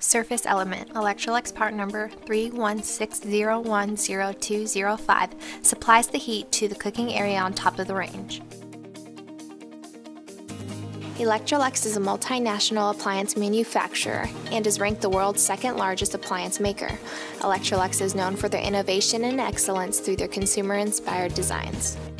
Surface element, Electrolux part number 316010205, supplies the heat to the cooking area on top of the range. Electrolux is a multinational appliance manufacturer and is ranked the world's second largest appliance maker. Electrolux is known for their innovation and excellence through their consumer-inspired designs.